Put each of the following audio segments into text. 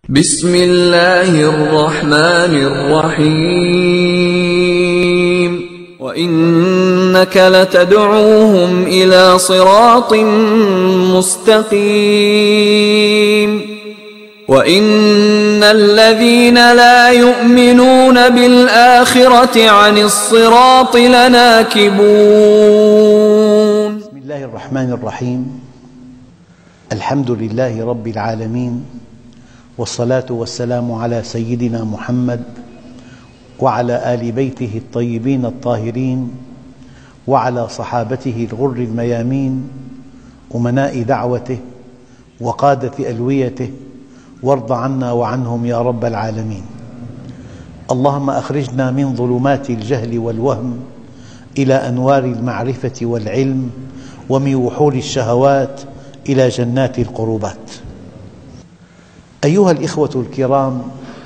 بسم الله الرحمن الرحيم وإنك لتدعوهم إلى صراط مستقيم وإن الذين لا يؤمنون بالآخرة عن الصراط لناكبون. بسم الله الرحمن الرحيم. الحمد لله رب العالمين، والصلاة والسلام على سيدنا محمد وعلى آل بيته الطيبين الطاهرين وعلى صحابته الغر الميامين أمناء دعوته وقادة ألويته، وارض عنا وعنهم يا رب العالمين. اللهم أخرجنا من ظلمات الجهل والوهم إلى أنوار المعرفة والعلم، ومن وحول الشهوات إلى جنات القربات. أيها الإخوة الكرام،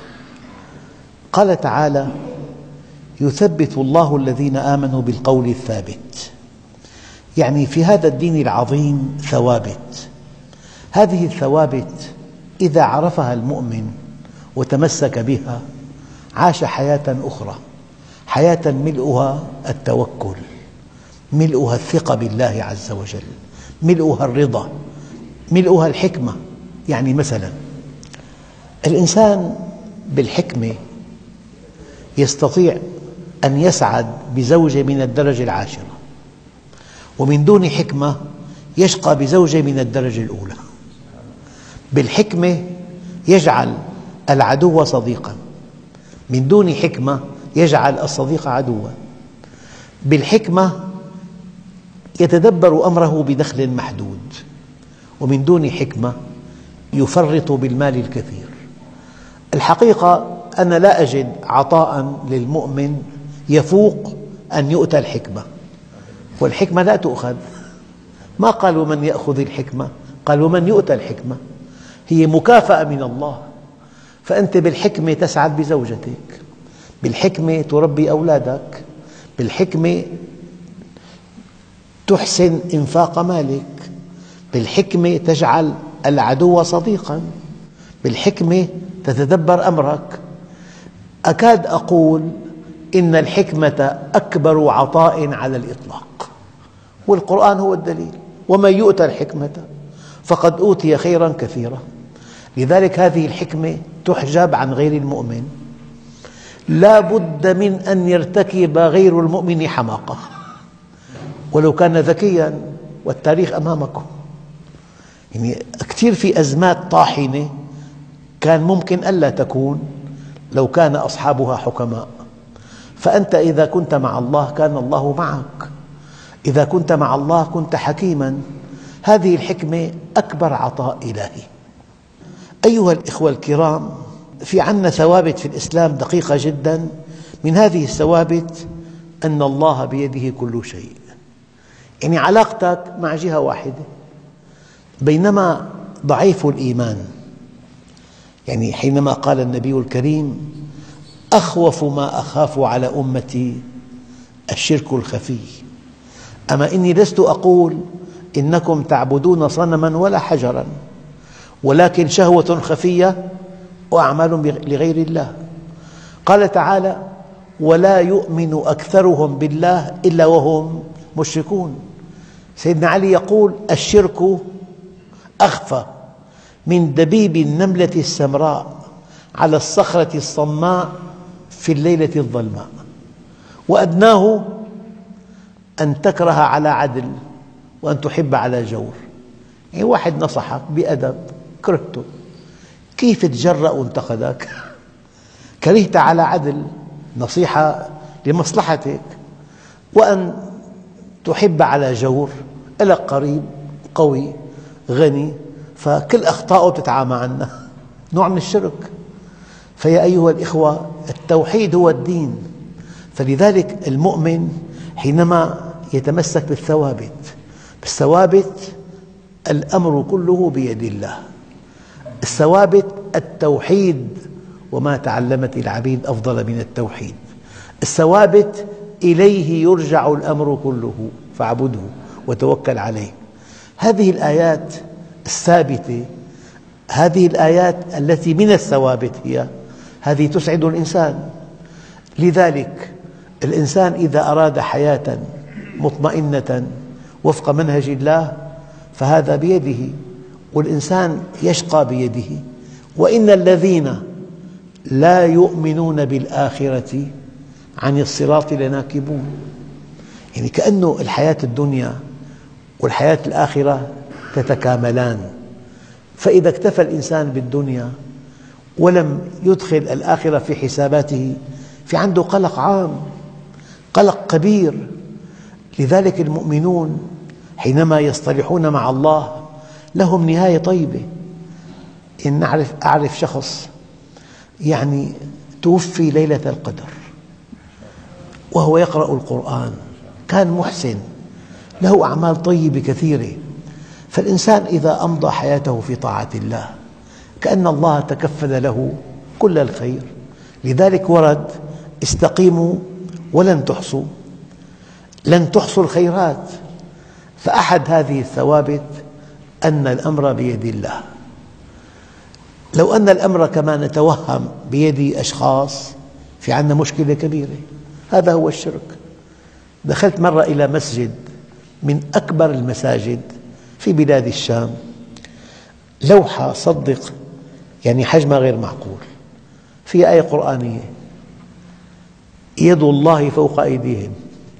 قال تعالى: يثبت الله الذين آمنوا بالقول الثابت. يعني في هذا الدين العظيم ثوابت، هذه الثوابت إذا عرفها المؤمن وتمسك بها عاش حياة أخرى، حياة ملؤها التوكل، ملؤها الثقة بالله عز وجل، ملؤها الرضا، ملؤها الحكمة. يعني مثلا الإنسان بالحكمة يستطيع أن يسعد بزوجة من الدرجة العاشرة، ومن دون حكمة يشقى بزوجة من الدرجة الأولى. بالحكمة يجعل العدو صديقاً، من دون حكمة يجعل الصديق عدواً. بالحكمة يتدبر أمره بدخل محدود، ومن دون حكمة يفرط بالمال الكثير. الحقيقة أنا لا أجد عطاء للمؤمن يفوق أن يؤتى الحكمة، والحكمة لا تؤخذ. ما قالوا من يأخذ الحكمة، قالوا من يؤتى الحكمة. هي مكافأة من الله. فأنت بالحكمة تسعد بزوجتك، بالحكمة تربي أولادك، بالحكمة تحسن إنفاق مالك، بالحكمة تجعل العدو صديقاً، بالحكمة تتدبر أمرك. أكاد أقول إن الحكمة أكبر عطاء على الإطلاق، والقرآن هو الدليل: ومن يؤتى الحكمة فقد أوتي خيراً كثيراً. لذلك هذه الحكمة تحجب عن غير المؤمن. لا بد من أن يرتكب غير المؤمن حماقة ولو كان ذكياً، والتاريخ أمامكم. يعني كثير في أزمات طاحنة كان ممكن ألا تكون لو كان أصحابها حكماء. فأنت إذا كنت مع الله كان الله معك، إذا كنت مع الله كنت حكيماً. هذه الحكمة أكبر عطاء إلهي. أيها الإخوة الكرام، في عنا ثوابت في الإسلام دقيقة جداً. من هذه الثوابت أن الله بيده كل شيء. يعني علاقتك مع جهة واحدة. بينما ضعيف الإيمان، يعني حينما قال النبي الكريم: أخوف ما أخاف على أمتي الشرك الخفي. أما إني لست أقول إنكم تعبدون صنماً ولا حجراً، ولكن شهوة خفية وأعمال لغير الله. قال تعالى: ولا يؤمن أكثرهم بالله إلا وهم مشركون. سيدنا علي يقول: الشرك أخفى من دبيب النملة السمراء على الصخرة الصماء في الليلة الظلماء، وأدناه أن تكره على عدل وأن تحب على جور. يعني واحد نصحك بأدب كرهته، كيف تجرأ وانتقدك؟ كرهت على عدل، نصيحة لمصلحتك. وأن تحب على جور، لك قريب قوي غني، فكل أخطاؤه تتعامى عنها، نوع من الشرك. فيا أيها الإخوة، التوحيد هو الدين. فلذلك المؤمن حينما يتمسك بالثوابت الأمر كله بيد الله. الثوابت التوحيد: وما تعلمت العبيد أفضل من التوحيد. الثوابت إليه يرجع الأمر كله فاعبده وتوكل عليه. هذه الآيات الثابتة هذه الآيات التي من الثوابت هذه تسعد الإنسان. لذلك الإنسان إذا أراد حياة مطمئنة وفق منهج الله فهذا بيده، والإنسان يشقى بيده. وإن الذين لا يؤمنون بالآخرة عن الصراط لناكبون. يعني كأنه الحياة الدنيا والحياة الآخرة تتكاملان، فإذا اكتفى الإنسان بالدنيا ولم يدخل الآخرة في حساباته في عنده قلق عام، قلق كبير. لذلك المؤمنون حينما يصطلحون مع الله لهم نهاية طيبة. إن أعرف شخص يعني توفي ليلة القدر وهو يقرأ القرآن، كان محسن، له أعمال طيبة كثيرة. فالإنسان إذا أمضى حياته في طاعة الله كأن الله تكفل له كل الخير. لذلك ورد: استقيموا ولن تحصوا، لن تحصوا الخيرات. فأحد هذه الثوابت أن الأمر بيد الله. لو أن الأمر كما نتوهم بيد أشخاص في عندنا مشكلة كبيرة. هذا هو الشرك. دخلت مرة إلى مسجد من أكبر المساجد في بلاد الشام، لوحة صدق يعني حجمها غير معقول، فيها آية قرآنية: يد الله فوق أيديهم.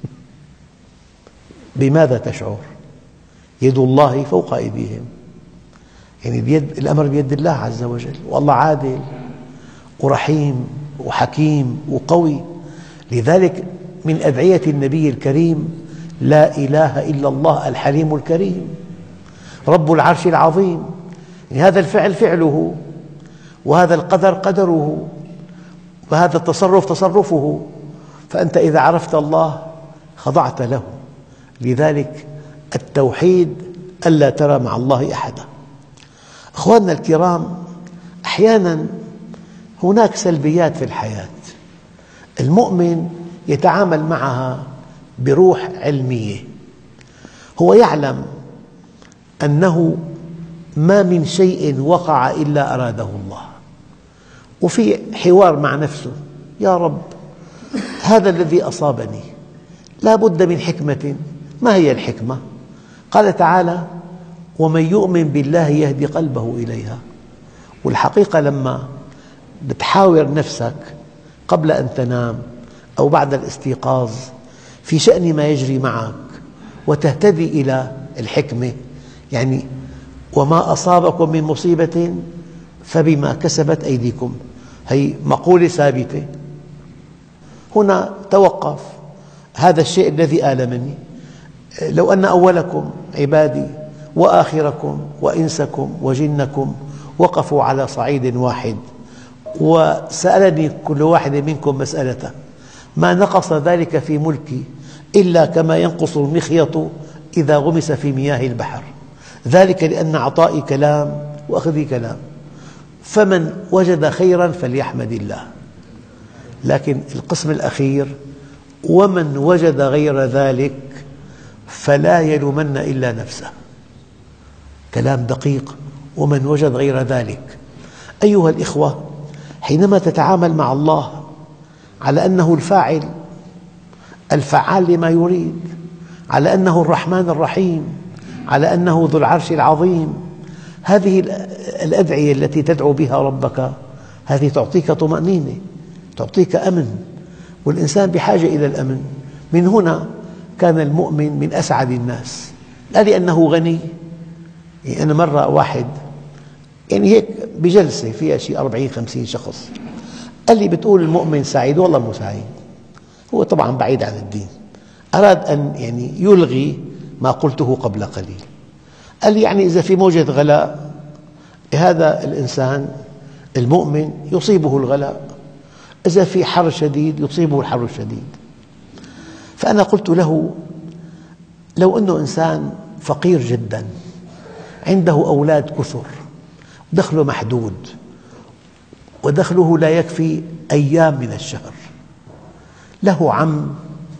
بماذا تشعر؟ يد الله فوق أيديهم، يعني الأمر بيد الله عز وجل، والله عادل ورحيم وحكيم وقوي. لذلك من أدعية النبي الكريم: لا إله إلا الله الحليم الكريم رب العرش العظيم. يعني هذا الفعل فعله، وهذا القدر قدره، وهذا التصرف تصرفه. فأنت إذا عرفت الله خضعت له. لذلك التوحيد ألا ترى مع الله أحدا. أخواننا الكرام، أحيانا هناك سلبيات في الحياة، المؤمن يتعامل معها بروح علمية. هو يعلم أنه ما من شيء وقع إلا أراده الله، وفي حوار مع نفسه: يا رب، هذا الذي أصابني لا بد من حكمة. ما هي الحكمة؟ قال تعالى: ومن يؤمن بالله يهدي قلبه إليها. والحقيقة لما بتحاور نفسك قبل أن تنام أو بعد الاستيقاظ في شأن ما يجري معك وتهتدي إلى الحكمة، يعني وما أصابكم من مصيبة فبما كسبت أيديكم، هي مقولة ثابتة. هنا توقف: هذا الشيء الذي آلمني، لو أن أولكم عبادي وآخركم وإنسكم وجنكم وقفوا على صعيد واحد وسألني كل واحد منكم مسألة ما نقص ذلك في ملكي إلا كما ينقص المخيط إذا غمس في مياه البحر، ذلك لأن عطائي كلام وأخذي كلام، فمن وجد خيرا فليحمد الله. لكن القسم الأخير: ومن وجد غير ذلك فلا يلومن إلا نفسه. كلام دقيق: ومن وجد غير ذلك. أيها الإخوة، حينما تتعامل مع الله على أنه الفاعل الفعال لما يريد، على أنه الرحمن الرحيم، على أنه ذو العرش العظيم، هذه الأدعية التي تدعو بها ربك هذه تعطيك طمأنينة، تعطيك أمن، والإنسان بحاجة إلى الأمن. من هنا كان المؤمن من أسعد الناس، لا لأنه غني. يعني أنا مرة واحد يعني هيك بجلسة فيها شيء 40-50 شخص قال لي: بتقول المؤمن سعيد؟ والله مو سعيد. هو طبعا بعيد عن الدين، أراد أن يعني يلغي ما قلته قبل قليل. قال لي: يعني إذا في موجة غلاء هذا الإنسان المؤمن يصيبه الغلاء، إذا في حر شديد يصيبه الحر الشديد. فأنا قلت له: لو أنه إنسان فقير جدا عنده أولاد كثر، دخله محدود، ودخله لا يكفي أيام من الشهر، له عم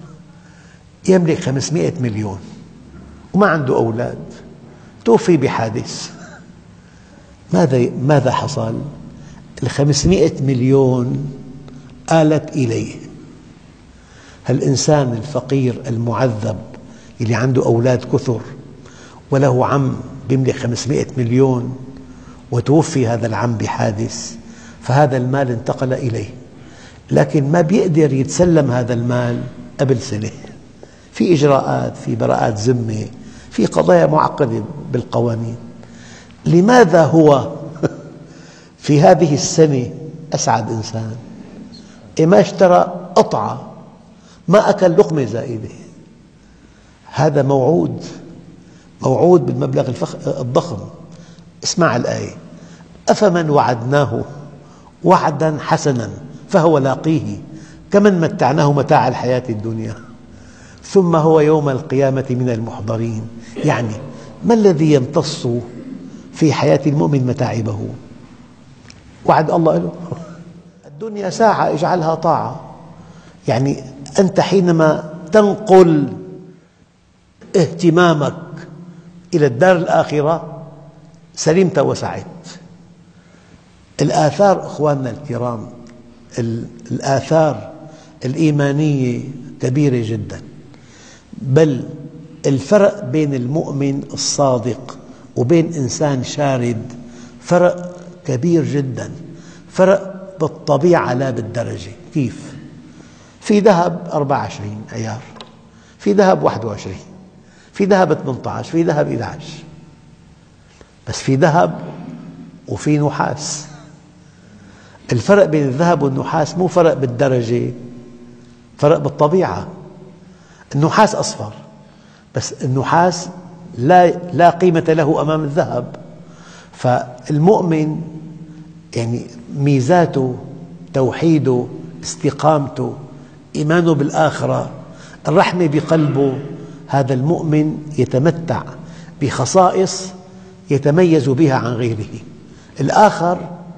يملك 500 مليون وما عنده أولاد، توفي بحادث، ماذا حصل؟ 500 مليون آلت إليه. الإنسان الفقير المعذب اللي عنده أولاد كثر وله عم يملك 500 مليون وتوفي هذا العم بحادث، فهذا المال انتقل إليه، لكن ما بيقدر يتسلم هذا المال قبل سنة. في إجراءات، في براءات ذمة، في قضايا معقدة بالقوانين. لماذا هو في هذه السنة أسعد إنسان؟ ما اشترى قطعة، ما أكل لقمة زائدة. هذا موعود بالمبلغ الضخم. اسمع الآية: أفمن وعدناه وعدا حسنا فهو لاقيه كمن متعناه متاع الحياة الدنيا ثم هو يوم القيامة من المحضرين. يعني ما الذي يمتص في حياة المؤمن متاعبه؟ وعد الله له. الدنيا ساعة اجعلها طاعة. يعني أنت حينما تنقل اهتمامك إلى الدار الآخرة سلمت وسعدت. الآثار أخواننا الكرام، الآثار الإيمانية كبيرة جدا، بل الفرق بين المؤمن الصادق وبين إنسان شارد فرق كبير جدا، فرق بالطبيعة لا بالدرجة. كيف؟ في ذهب 24 عيار، في ذهب 21، في ذهب 18، في ذهب 11، بس في ذهب وفي نحاس. الفرق بين الذهب والنحاس مو فرق بالدرجة، فرق بالطبيعة. النحاس أصفر، بس النحاس لا قيمة له أمام الذهب. فالمؤمن يعني ميزاته، توحيده، استقامته، إيمانه بالآخرة، الرحمة بقلبه، هذا المؤمن يتمتع بخصائص يتميز بها عن غيره. الآخر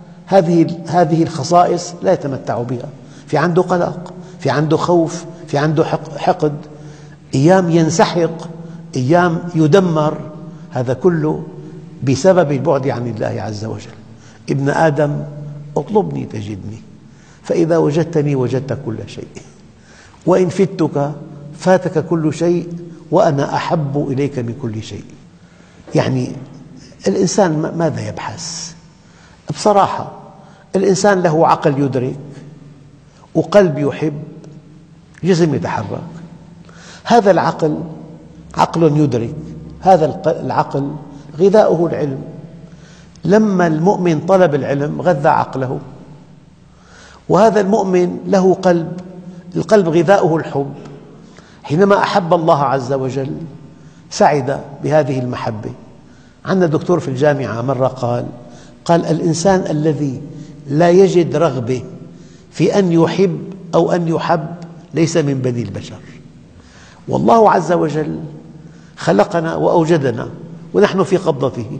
هذه الخصائص لا يتمتع بها، في عنده قلق، في عنده خوف، في عنده حقد، أيام ينسحق، أيام يدمر. هذا كله بسبب البعد عن الله عز وجل. ابن آدم اطلبني تجدني، فإذا وجدتني وجدت كل شيء، وإن فتك فاتك كل شيء، وأنا أحب إليك من كل شيء. يعني الإنسان ماذا يبحث؟ بصراحة الإنسان له عقل يدرك، وقلب يحب، جسم يتحرك. هذا العقل عقل يدرك، هذا العقل غذاؤه العلم. لما المؤمن طلب العلم غذى عقله، وهذا المؤمن له قلب، القلب غذاؤه الحب. حينما أحب الله عز وجل سعد بهذه المحبة. عندنا دكتور في الجامعة مرة قال الإنسان الذي لا يجد رغبة في أن يحب أو أن يحب ليس من بني البشر. والله عز وجل خلقنا وأوجدنا ونحن في قبضته،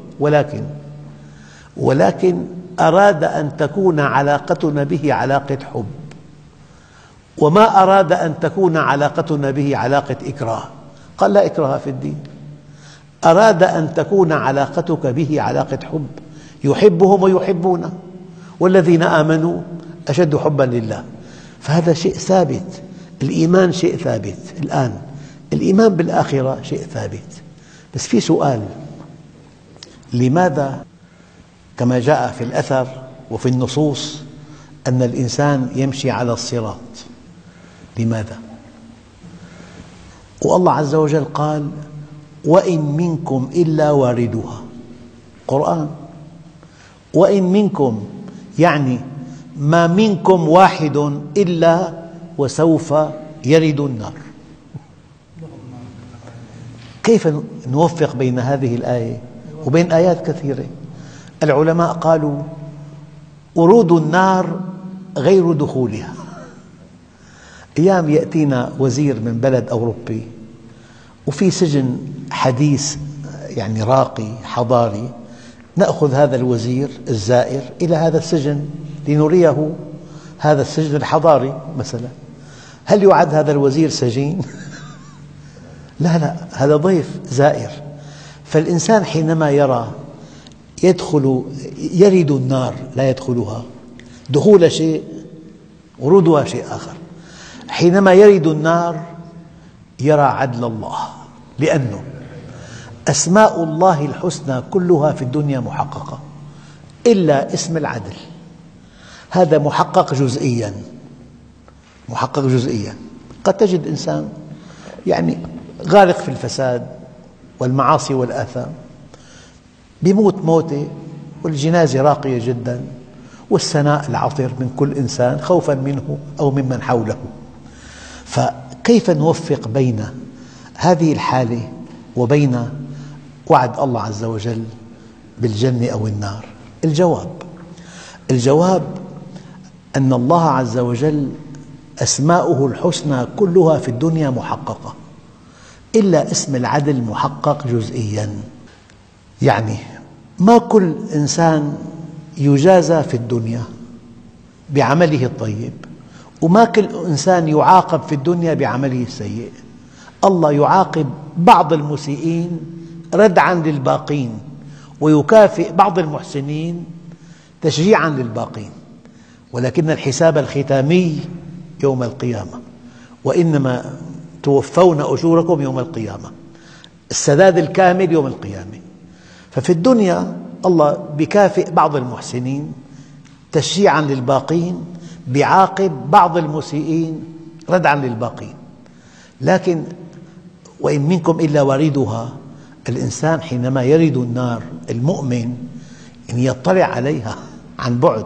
ولكن أراد أن تكون علاقتنا به علاقة حب، وما أراد أن تكون علاقتنا به علاقة إكراه. قال لا إكراه في الدين. أراد أن تكون علاقتك به علاقة حب، يحبهم ويحبونه، والذين آمنوا أشد حبا لله. فهذا شيء ثابت. الإيمان شيء ثابت. الآن الإيمان بالآخرة شيء ثابت. بس في سؤال: لماذا كما جاء في الأثر وفي النصوص أن الإنسان يمشي على الصراط؟ لماذا؟ والله عز وجل قال: وإن منكم إلا واردها. قرآن. وإن منكم يعني ما منكم واحد إلا وسوف يرد النار. كيف نوفق بين هذه الآية وبين آيات كثيرة؟ العلماء قالوا: ورود النار غير دخولها. أيام يأتينا وزير من بلد أوروبي وفي سجن حديث يعني راقي حضاري، نأخذ هذا الوزير الزائر إلى هذا السجن لنريه هذا السجن الحضاري مثلا. هل يعد هذا الوزير سجين؟ لا، هذا ضيف زائر. فالإنسان حينما يرد النار لا يدخلها، دخول شيء ورودها شيء آخر. حينما يرد النار يرى عدل الله، لأنه أسماء الله الحسنى كلها في الدنيا محققة إلا اسم العدل، هذا محقق جزئياً. محقق جزئياً. قد تجد إنسان يعني غارق في الفساد والمعاصي والآثام، يموت موتة والجنازة راقية جداً والثناء العطر من كل إنسان خوفاً منه أو ممن حوله. فكيف نوفق بين هذه الحالة وبين وعد الله عز وجل بالجنة أو النار؟ الجواب أن الله عز وجل أسماؤه الحسنى كلها في الدنيا محققة إلا اسم العدل محقق جزئياً. يعني ما كل إنسان يجازى في الدنيا بعمله الطيب، وما كل إنسان يعاقب في الدنيا بعمله السيء. الله يعاقب بعض المسيئين ردعاً للباقين، ويكافئ بعض المحسنين تشجيعاً للباقين، ولكن الحساب الختامي يوم القيامة، وإنما توفون أجوركم يوم القيامة، السداد الكامل يوم القيامة. ففي الدنيا الله يكافئ بعض المحسنين تشجيعاً للباقين، يعاقب بعض المسيئين ردعاً للباقين. لكن وإن منكم إلا واردها، الإنسان حينما يرد النار المؤمن إن يطلع عليها عن بعد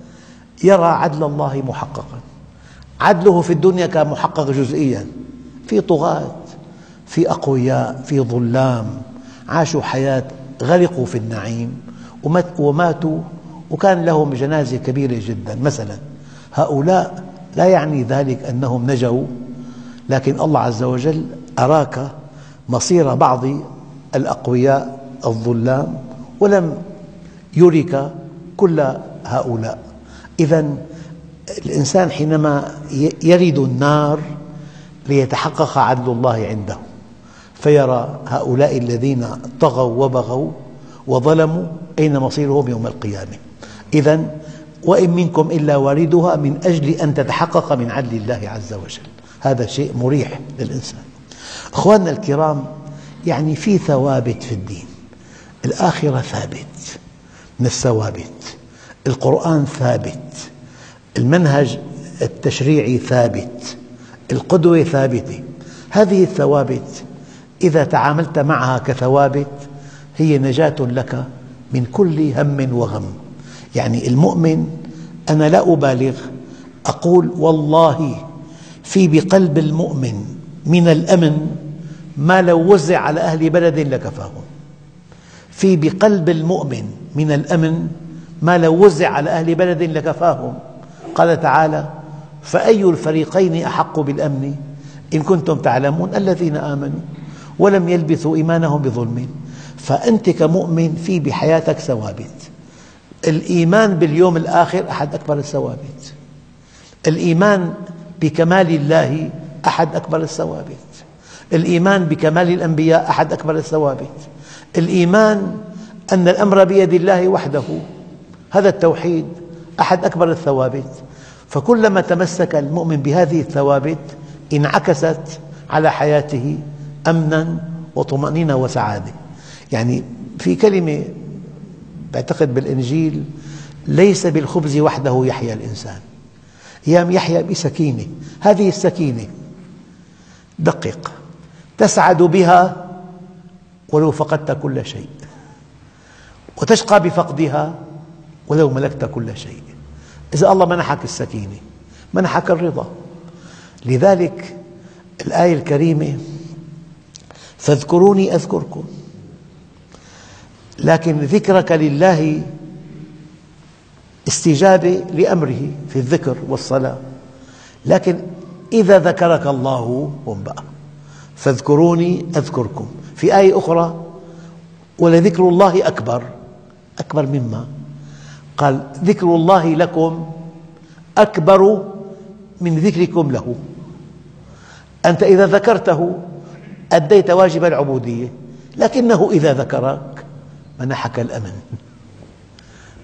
يرى عدل الله محققاً. عدله في الدنيا كان محقق جزئياً، في طغاة، في أقوياء، في ظلام عاشوا حياة غرقوا في النعيم وماتوا وكان لهم جنازة كبيرة جداً مثلاً. هؤلاء لا يعني ذلك أنهم نجوا، لكن الله عز وجل أراك مصير بعض الأقوياء الظلام ولم يرك كل هؤلاء. إذن الإنسان حينما يرد النار ليتحقق عدل الله عنده، فيرى هؤلاء الذين طغوا وبغوا وظلموا أين مصيرهم يوم القيامة. إذن وإن منكم إلا واردها من أجل أن تتحقق من عدل الله عز وجل. هذا شيء مريح للإنسان. أخواننا الكرام، يعني في ثوابت في الدين، الآخرة ثابت من الثوابت، القرآن ثابت، المنهج التشريعي ثابت، القدوة ثابتة. هذه الثوابت إذا تعاملت معها كثوابت هي نجاة لك من كل هم وغم. يعني المؤمن، أنا لا أبالغ أقول والله في بقلب المؤمن من الأمن ما لو وزع على أهل بلد لكفاهم. في بقلب المؤمن من الأمن ما لو وزع على أهل بلد لكفاهم. قال تعالى: فأي الفريقين أحق بالأمن إن كنتم تعلمون الذين آمنوا ولم يلبثوا إيمانهم بظلم. فأنت كمؤمن في بحياتك ثوابت. الإيمان باليوم الآخر أحد أكبر الثوابت، الإيمان بكمال الله أحد أكبر الثوابت، الإيمان بكمال الأنبياء أحد أكبر الثوابت، الإيمان أن الأمر بيد الله وحده، هذا التوحيد أحد أكبر الثوابت. فكلما تمسك المؤمن بهذه الثوابت انعكست على حياته أمناً وطمأنينة وسعادة. يعني في كلمة بعتقد بالإنجيل: ليس بالخبز وحده يحيا الإنسان، يحيا بسكينة. هذه السكينة دقق تسعد بها ولو فقدت كل شيء، وتشقى بفقدها ولو ملكت كل شيء. إذا الله منحك السكينة منحك الرضا. لذلك الآية الكريمة: فاذكروني أذكركم. لكن ذكرك لله استجابة لأمره في الذكر والصلاة. لكن إذا ذكرك الله بقى فاذكروني أذكركم. في آية أخرى: ولذكر الله أكبر. أكبر مما؟ قال: ذكر الله لكم أكبر من ذكركم له. أنت إذا ذكرته أديت واجب العبودية، لكنه إذا ذكرك منحك الأمن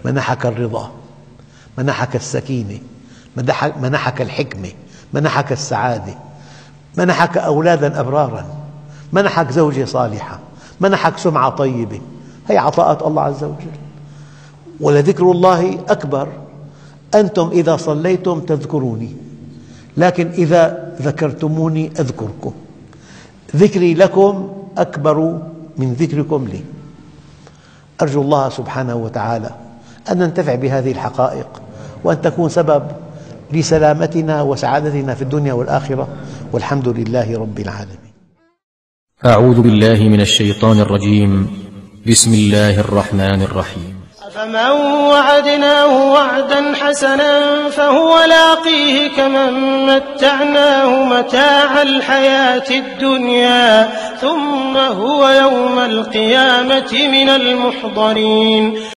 منحك الرضا، منحك السكينة، منحك الحكمة، منحك السعادة، منحك أولادا أبرارا، منحك زوجة صالحة، منحك سمعة طيبة. هي عطاءات الله عز وجل. ولذكر الله أكبر. أنتم إذا صليتم تذكروني، لكن إذا ذكرتموني أذكركم. ذكري لكم أكبر من ذكركم لي. أرجو الله سبحانه وتعالى أن ننتفع بهذه الحقائق، وأن تكون سبب لسلامتنا وسعادتنا في الدنيا والآخرة، والحمد لله رب العالمين. أعوذ بالله من الشيطان الرجيم. بسم الله الرحمن الرحيم. أفمن وعدناه وعدا حسنا فهو لاقيه كمن متعناه متاع الحياة الدنيا ثم هو يوم القيامة من المحضرين.